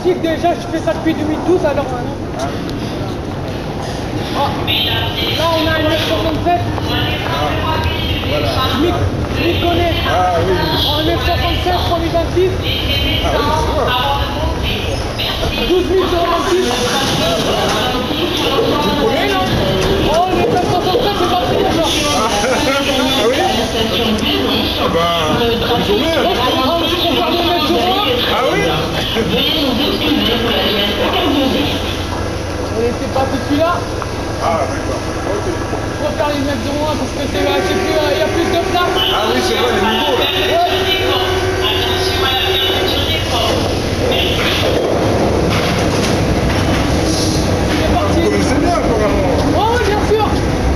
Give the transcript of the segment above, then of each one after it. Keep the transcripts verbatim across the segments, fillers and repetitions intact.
pratique déjà, je fais ça depuis deux mille douze alors maintenant. Ah. Là on a un neuf cent soixante-sept. Voilà. Je m'y connais. Ah oui. En neuf cent soixante-sept, trois mille vingt-six. Ah oui, c'est vrai. douze mille vingt-six. Vous connaissez non? Oh, le neuf cent soixante-sept, c'est pas très bien ça. Ah oui. Ah bah, bonne journée. On va faire le neuf zéro un. Ah oui. On était passé celui-là. Ah d'accord. Ok. On va faire les neuf zéro un parce que c'est là, c'est plus, il y a plus de place. Ah oui, c'est vrai, les niveaux là. Ouais. Attention à la fermeture des portes. C'est parti. Vous connaissez bien apparemment. Oh oui, bien sûr.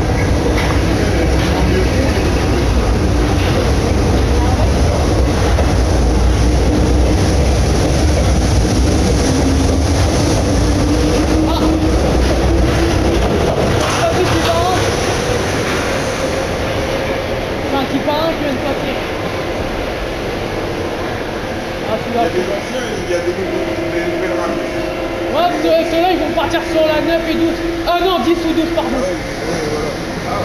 Qui part un, qui vient de passer. Ah, Il y a des anciens et il y a des nouveaux, des nouvelles rames. Ouais, ceux-là ils vont partir sur la neuf et douze. Ah non, dix ou douze, pardon. Ouais, ouais, voilà. Ah.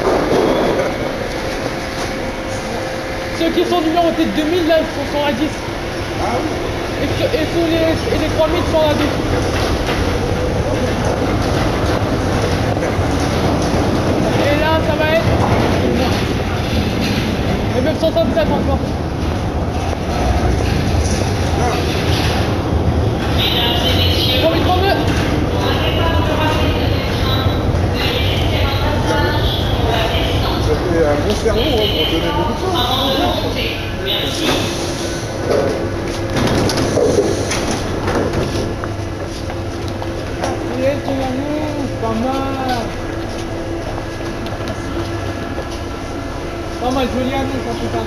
Ceux qui sont numérotés de deux mille, là, ils sont sur la dix. Ah oui. Et, et, sous les, et les trois mille sur la douze. Et là, ça va être... Et même soixante-sept encore. Mesdames et messieurs, trois mille trente-deux. pour un départ de rapide de train, veuillez laisser un passage pour la descente. Ça fait un bon cerveau hein, pour donner beaucoup de choses. Avant de monter. Merci. Et tu la mousse, pas mal. Pas mal, joli annonce en tout cas.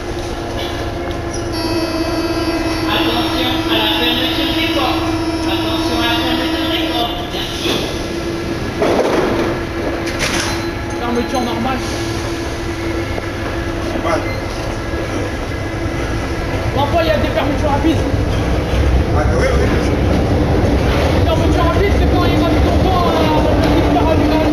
Attention à la fermeture des portes. Attention à la fermeture des portes. Merci. Fermeture normale. Ouais. Parfois il y a des fermetures rapides. Ah oui, oui, bien sûr. Les fermetures rapides, c'est quand il reste longtemps à la petite part à l'ouvert.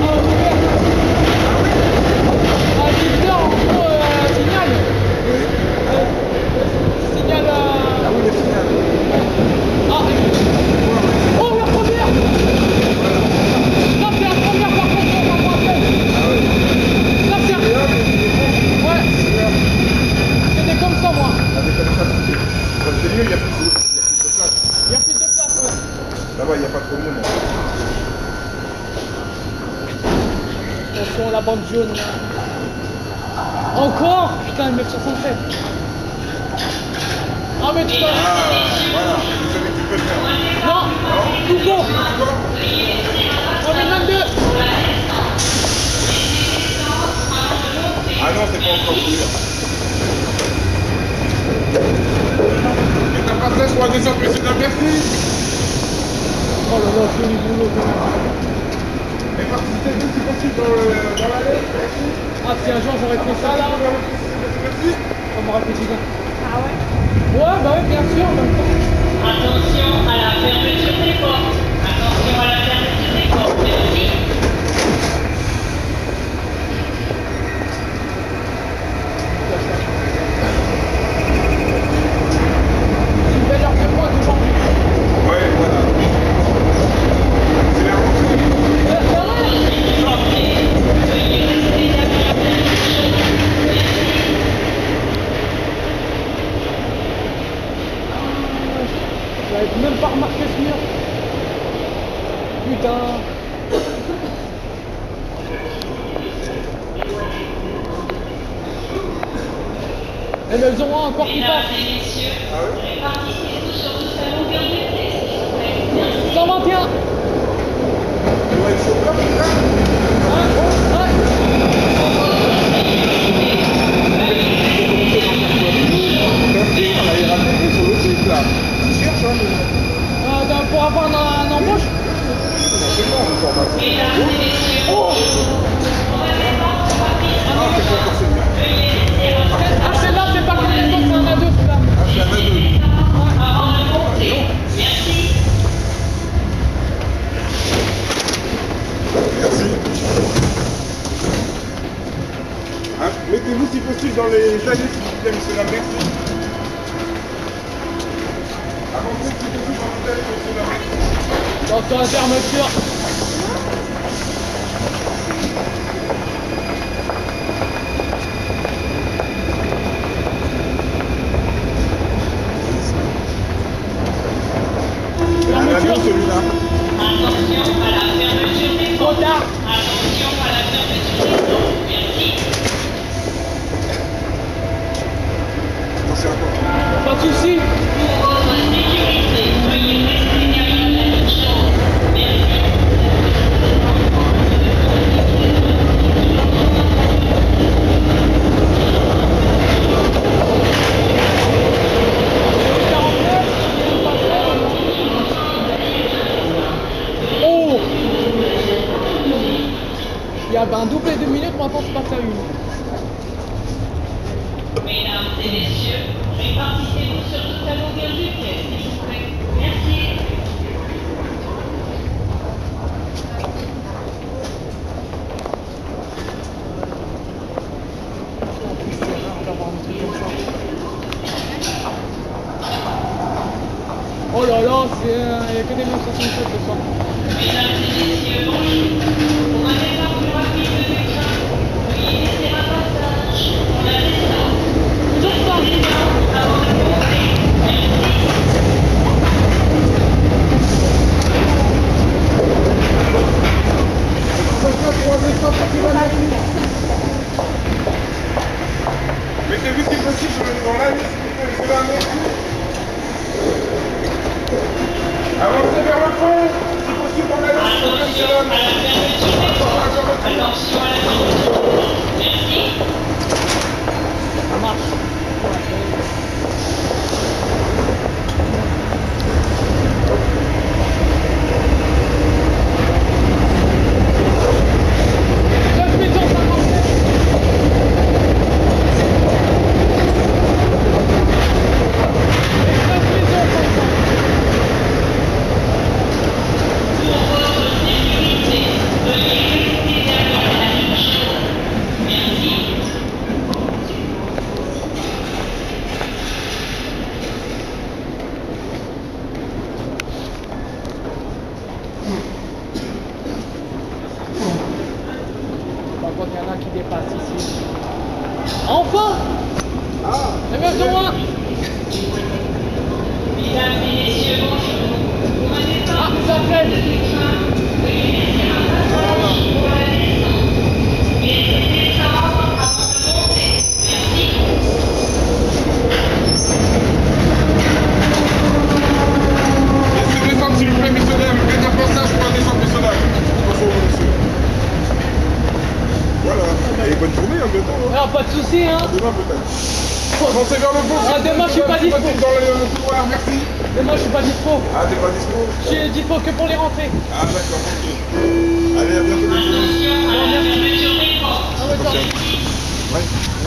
À dix heures, en gros, euh, signal. Oui. Euh, signal. Euh... Ah oui, les finales. Ah, oh, la première! Là, c'est la première, par contre, on va pas faire. Ah oui. Là, c'est un... Et là, il y a des bons. Ouais. C'était comme ça, moi. Avec comme ça, c'est c'est mieux, il y a plus de, il y a plus de place. Il y a plus de place, ouais. Là-bas, il n'y a pas trop de monde. Attention, la bande jaune. Là. Encore? Putain, le neuf cent soixante-sept. Ah, mais tu peux... Ah, voilà, vous savez que tu peux le faire. Non, tout bon. trois mille vingt-deux. Ah non, c'est pas encore couvert. Et t'as pas fait sur la descente précédente, merci. Oh là là, joli boulot quand même. Et participez-vous si possible dans, le, dans l'allée. Ah, si un jour j'aurais fait ça là, Merci. ça m'aurait fait du bien. Ah ouais? Ouais, bah oui, bien sûr, en même temps. Attention à la fermeture des portes. Attention à la fermeture des portes. Merci. C'est une belle heure de pointe aujourd'hui. Ouais, voilà. C'est la rentrée. Euh, c'est vrai? J'avais même pas remarqué ce mur. Putain. Et mais elles ont un encore qui passe. Mesdames et messieurs, répartissez-vous sur toute la longueur du quai, s'il vous plaît. Merci. cent vingt et un. Tu dois être chauffeur, putain. Ouais, ouais. On a les ratés sur le site là. Tu cherches, hein, mais... Euh, ben, pour avoir un, un embauche. C'est bon, encore mal. Mesdames et messieurs, Oh. on va départ pour rapide. Ah, c'est pas encore celui-là. Veuillez laisser un passage. Ah, celle-là, c'est pas comme les autres, c'est un A deux, celui-là. Ah, c'est un A deux. Avant de monter. Merci. dans les années, s'il vous plaît, monsieur Lamet. Avancez, s'il vous plaît, dans l'hôtel, monsieur Lamet. Attention à la fermeture. Fermeture celui-là. Attention à la fermeture des Trop portes. tard. Attention à la fermeture des portes. Merci. Attention à Pas de soucis. Pour votre sécurité, veuillez rester derrière la ligne jaune. Merci. Oh! Il y avait un doublé de minutes, maintenant c'est passé à une. Mesdames et messieurs, répartissez-vous sur toute la longueur du quai, s'il vous plaît. Merci. Oh là là, c'est, euh, il n'y a que des mille soixante-sept ce soir. Mesdames et messieurs, bonjour. Pour un départ plus rapide de train, veuillez laisser un passage pour la descente. Toute la descente avant de monter. Merci. Mettez vite si possible dans la liste, monsieur Lamet. Avancez vers le fond, si possible dans la liste, monsieur Attention à Lamet. la fermeture des portes. Attention à la fermeture des portes. Merci. Ça marche. neuf mille cent cinquante-sept. neuf mille cent cinquante-sept. Pour votre sécurité, veuillez rester derrière la ligne jaune. Merci. Par contre, il y en a qui dépassent ici. Enfin! Ah, C'est bien sur moi! Mesdames et messieurs, bonjour. Pour un départ Ah, plus ça rapide fait. de train, veuillez laisser un passage pour la descente. Laissez descendre avant de monter. Merci. laissez descendre s'il vous plaît, messieurs, dames. Dernier passage pour la descente, messieurs, dames. Attention, monsieur. Voilà. Et bonne journée, hein, bientôt. Ah, pas de soucis, hein! Demain peut-être. Avancez vers le fond. Ah, demain, je suis pas dispo. Dans le couloir, merci. Et moi, je suis pas dispo. Ah, t'es pas dispo? Je suis dispo que pour les rentrées. Ah, d'accord, ok. Allez, à bientôt, messieurs. Attention à la fermeture des portes. Ah, ouais, ça. Merci. Ouais.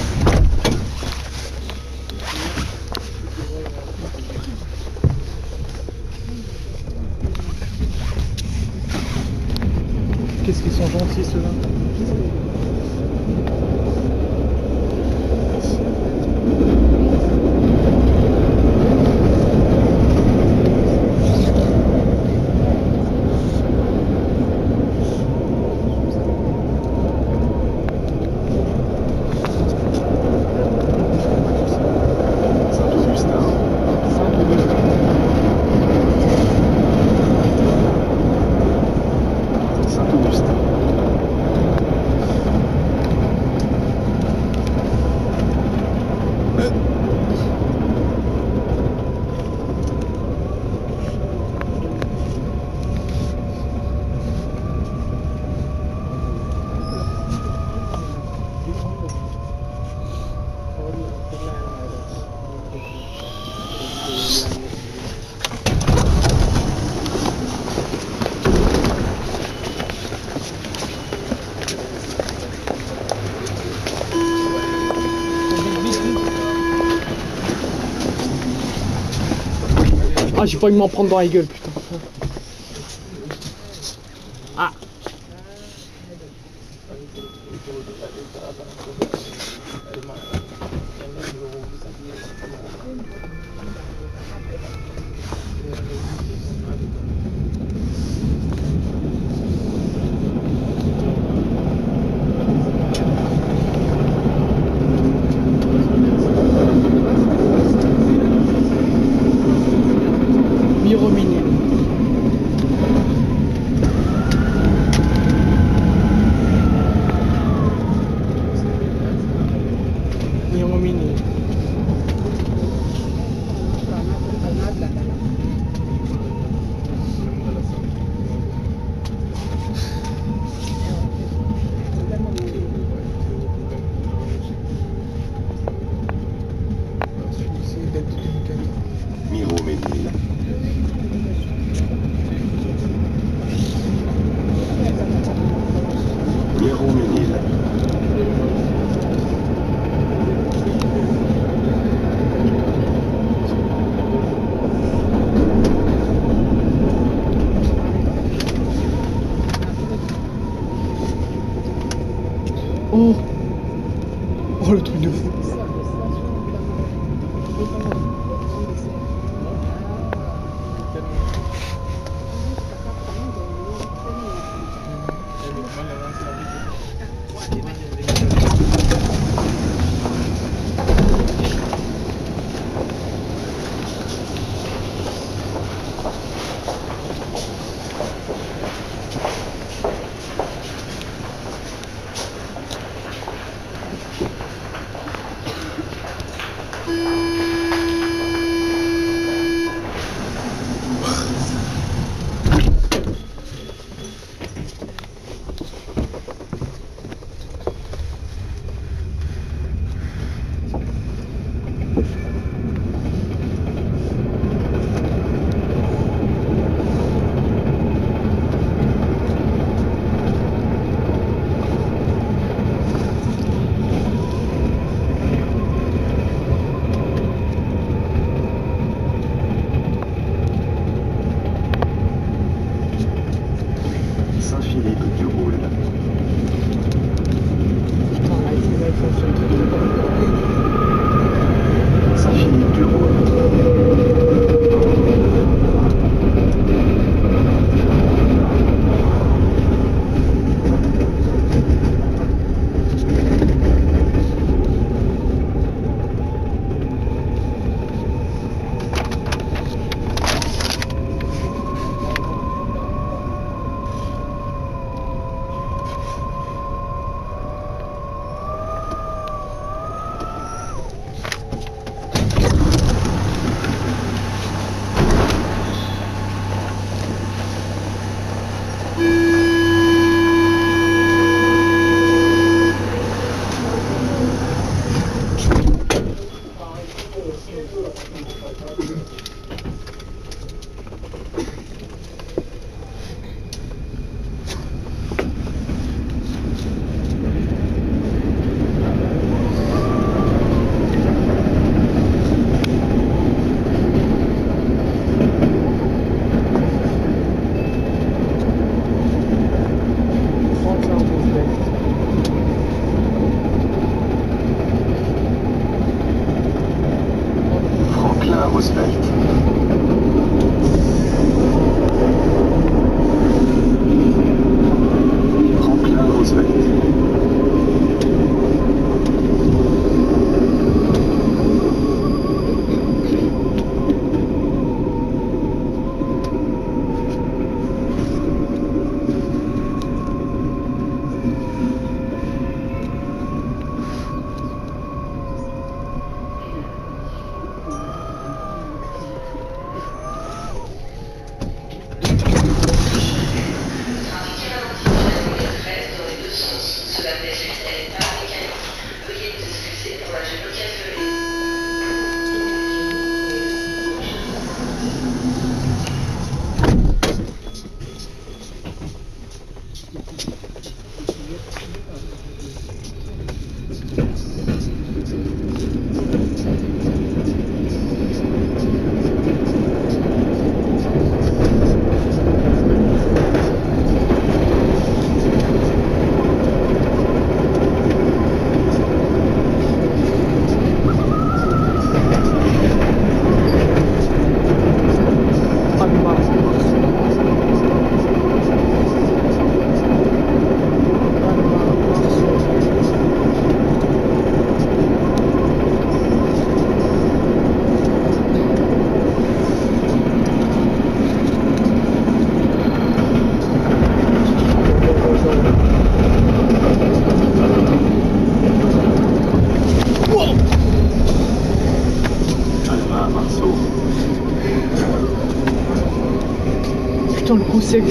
Qu'est-ce qu'ils sont gentils, ceux-là. Ah, j'ai failli m'en prendre dans la gueule, putain. Ah. Oh, oh le truc de fou. putain, le coup sec.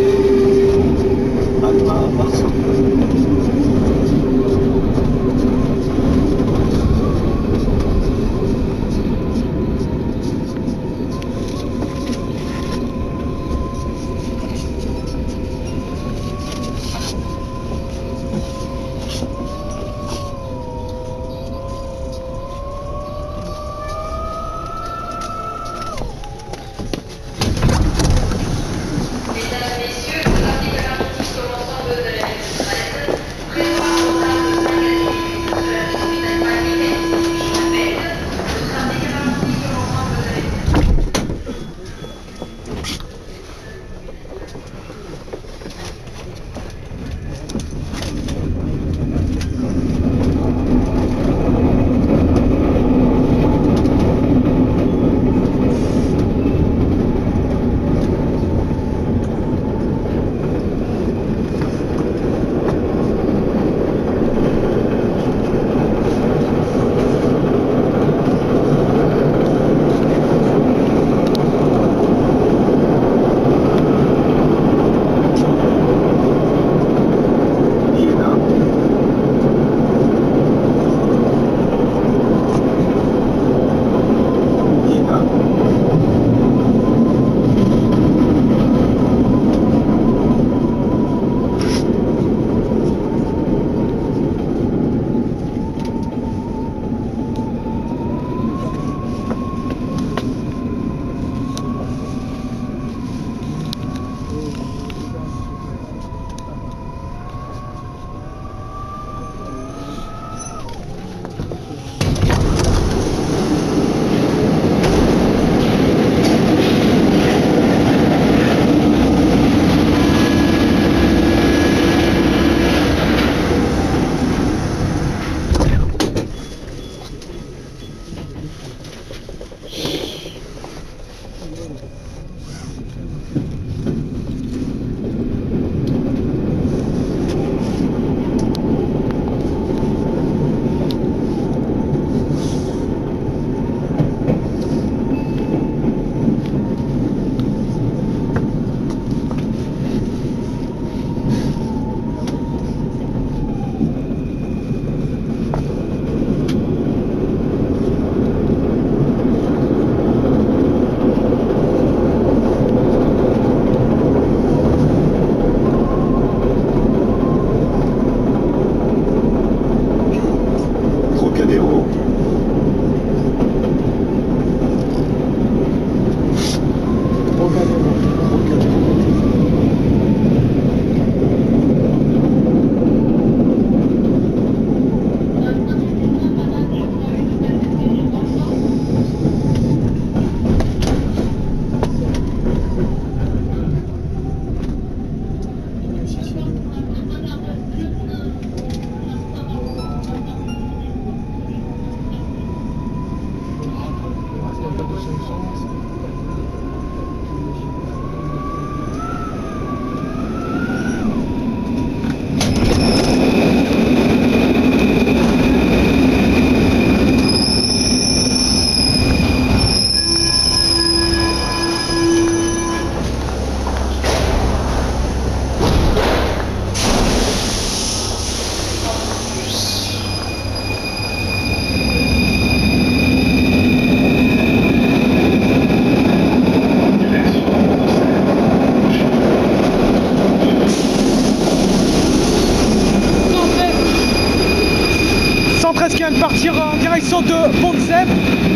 Qui vient de partir en direction de Pont-de-Sèvres.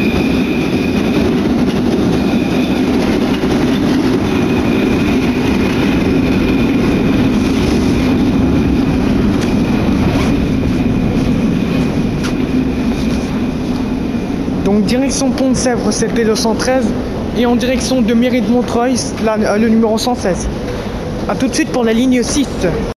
Donc direction Pont-de-Sèvres, c'était le cent treize, et en direction de Mairie de Montreuil, la, le numéro cent seize. A tout de suite pour la ligne six.